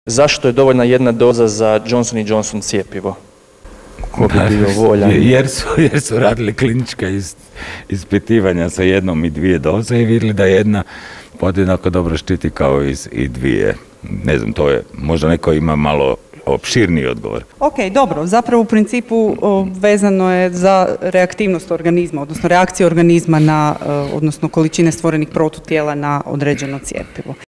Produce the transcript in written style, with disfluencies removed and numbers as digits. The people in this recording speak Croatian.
Zašto je dovoljna jedna doza za Johnson & Johnson cjepivo? Ko bi bio voljan? Jer su radili klinička ispitivanja sa 1 i 2 doze i vidjeli da jedna podjednako dobro štiti kao i 2. Ne znam, to je, možda neko ima malo opširniji odgovor. Ok, dobro. Zapravo u principu vezano je za reaktivnost organizma, odnosno reakciju organizma na, odnosno količine stvorenih protutijela na određeno cjepivo.